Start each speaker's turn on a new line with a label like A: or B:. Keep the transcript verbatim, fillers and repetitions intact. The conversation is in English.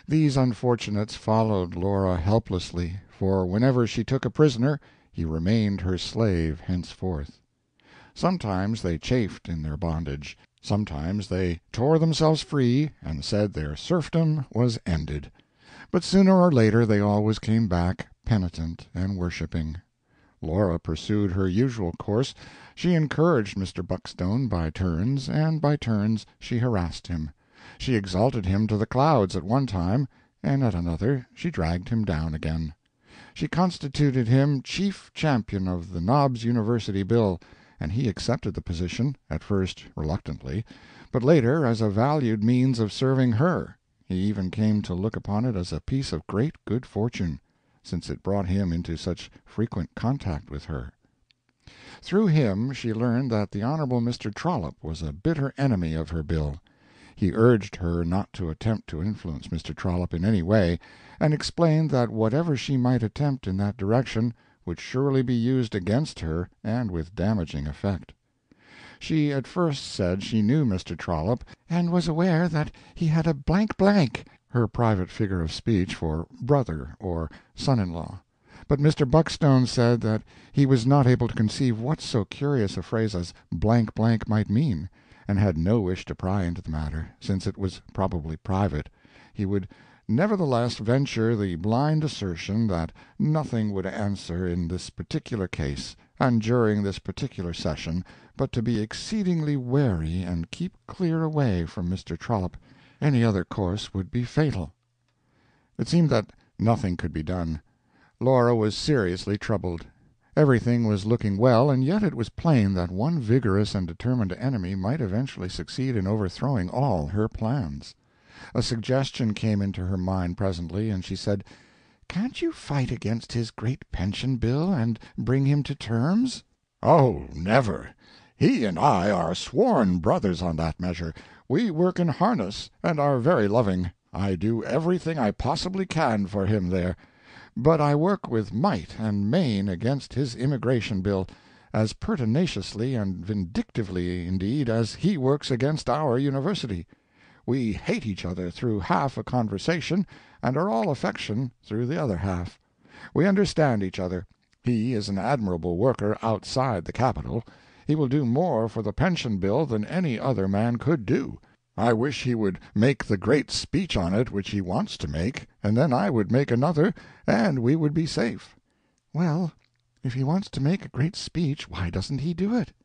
A: These unfortunates followed Laura helplessly, for whenever she took a prisoner he remained her slave henceforth. Sometimes they chafed in their bondage, sometimes they tore themselves free and said their serfdom was ended. But sooner or later they always came back, penitent and worshiping. Laura pursued her usual course. She encouraged Mister Buckstone by turns, and by turns she harassed him. She exalted him to the clouds at one time, and at another she dragged him down again. She constituted him chief champion of the Knobs University bill, and he accepted the position, at first reluctantly, but later as a valued means of serving her. He even came to look upon it as a piece of great good fortune, since it brought him into such frequent contact with her. Through him she learned that the Hon. Mister Trollope was a bitter enemy of her bill. He urged her not to attempt to influence Mister Trollope in any way, and explained that whatever she might attempt in that direction would surely be used against her, and with damaging effect. She at first said she knew Mister Trollope, and was aware that he had a blank blank, her private figure of speech for brother or son-in-law. But Mister Buckstone said that he was not able to conceive what so curious a phrase as blank blank might mean, and had no wish to pry into the matter, since it was probably private. He would nevertheless venture the blind assertion that nothing would answer in this particular case, and during this particular session, but to be exceedingly wary and keep clear away from Mister Trollope. Any other course would be fatal. It seemed that nothing could be done. Laura was seriously troubled. Everything was looking well, and yet it was plain that one vigorous and determined enemy might eventually succeed in overthrowing all her plans. A suggestion came into her mind presently, and she said, "Can't you fight against his great pension bill, and bring him to terms?" "Oh, never. He and I are sworn brothers on that measure. We work in harness, and are very loving. I do everything I possibly can for him there. But I work with might and main against his immigration bill, as pertinaciously and vindictively, indeed, as he works against our university. We hate each other through half a conversation, and are all affection through the other half. We understand each other. He is an admirable worker outside the Capitol. He will do more for the pension bill than any other man could do. I wish he would make the great speech on it which he wants to make, and then I would make another, and we would be safe." "Well, if he wants to make a great speech, why doesn't he do it?"